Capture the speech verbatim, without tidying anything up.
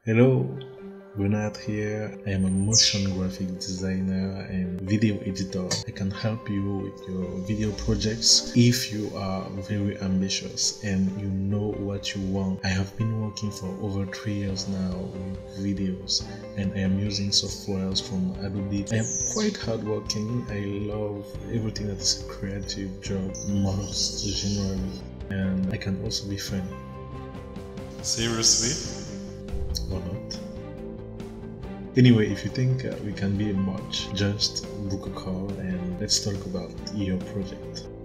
Hello, Bernard here. I am a motion graphic designer and video editor. I can help you with your video projects if you are very ambitious and you know what you want. I have been working for over three years now with videos and I am using softwares from Adobe. I am quite hardworking. I love everything that is a creative job most generally, and I can also be funny. Seriously? Or not. Anyway, if you think uh, we can be a match, just book a call and let's talk about your project.